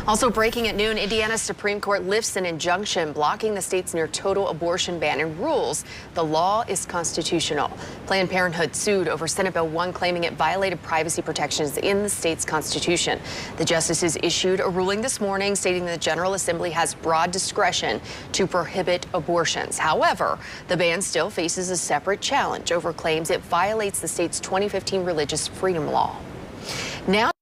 Also breaking at noon, Indiana's Supreme Court lifts an injunction blocking the state's near-total abortion ban and rules the law is constitutional. Planned Parenthood sued over Senate Bill 1, claiming it violated privacy protections in the state's constitution. The justices issued a ruling this morning stating the General Assembly has broad discretion to prohibit abortions. However, the ban still faces a separate challenge over claims it violates the state's 2015 religious freedom law. Now